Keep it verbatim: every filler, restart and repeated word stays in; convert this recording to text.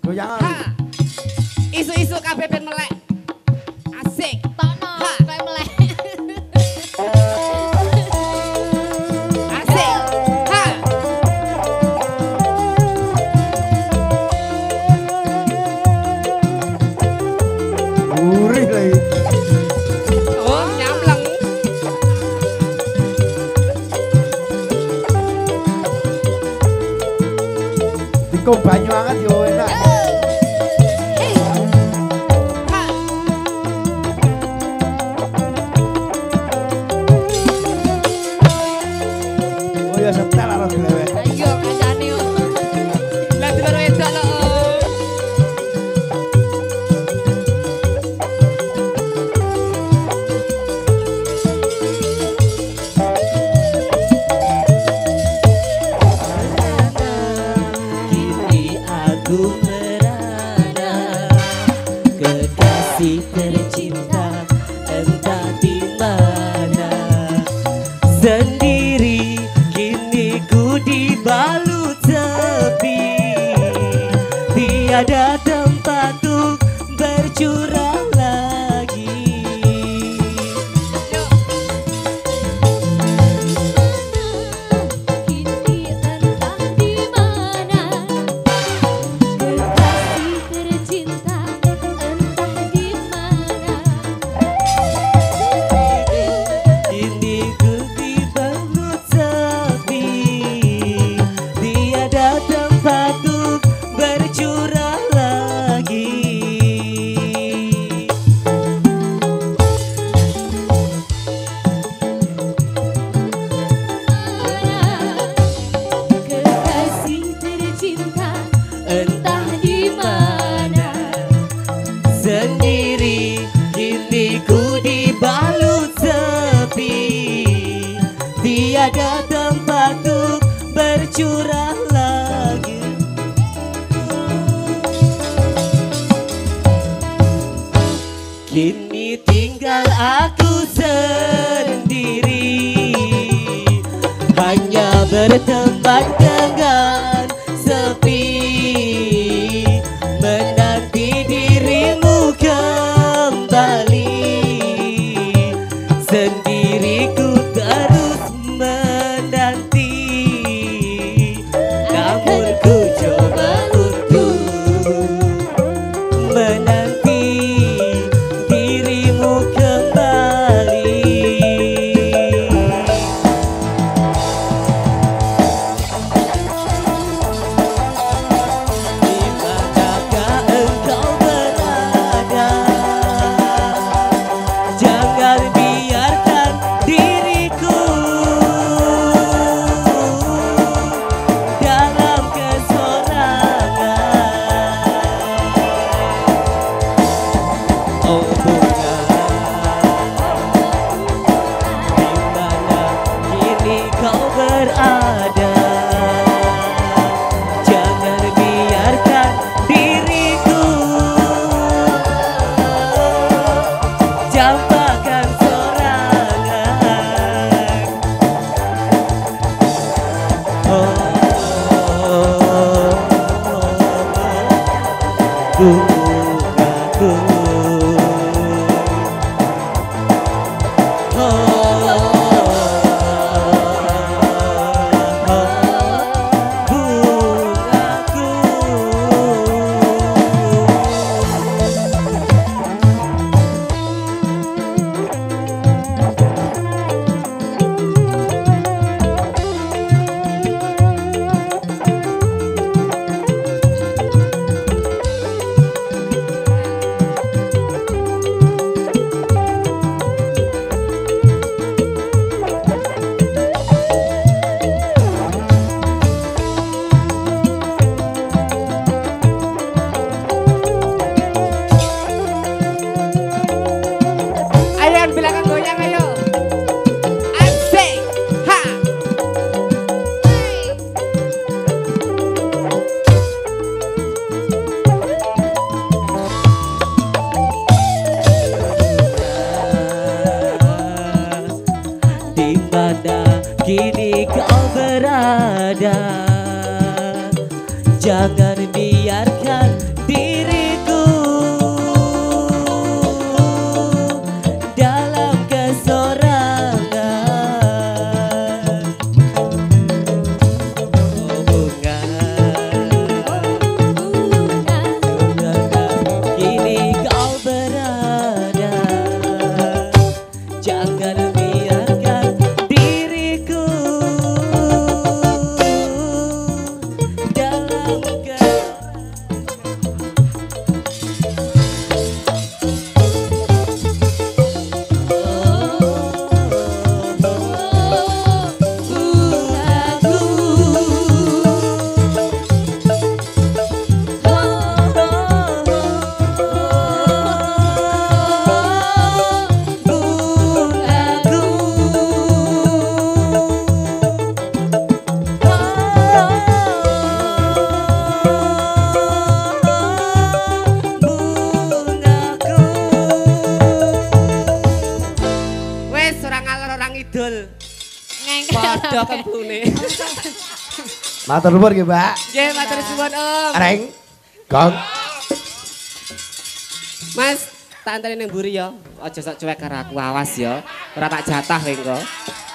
goyangan. Isu-isu kabeh ben melek. Asik. Tono kayak melek. Asik. Ha. Gurih lagi. Oh, nyamleng. Diko banyu anget yo enak. Oh ya setel harus dilewe. Ayo kancane yo. Lah dulur wedok lho. Kini aku merana kekasih tercinta entah di mana sendiri kini ku dibalut sepi tiada tempat untuk bercurah lagi. Kini entah di mana kekasih tercinta entah di mana Kini ku dibalut sepi tiada tempat untuk bercurah lagi. kekasih tercinta entah di mana Sendiri kini ku dibalut sepi tiada tempat untuk bercurah lagi. Kini tinggal aku sendiri hanya berteman dengan sepi menanti dirimu kembali sendiriku terus menanti namun ku coba untuk menanti dirimu kembali. Dimanakah engkau berada? Jangan biarkan diriku dalam kesorangan. Oh bunga, dimana kini kau berada? Jangan biarkan diriku campakkan sorangan. Oh, bungaku. Ayo yang belakang goyang ayo. Asik. Ha. Di mana kini kau berada? Jangan biarkan Padha kembune. Matur nuwun nggih, Mbak. Nggih, matur suwun, Om. Reng. Gong. Mas, tak anteni ning mburi ya. Aja sok cuek karo aku, awas ya. Ora tak jatah kowe engko.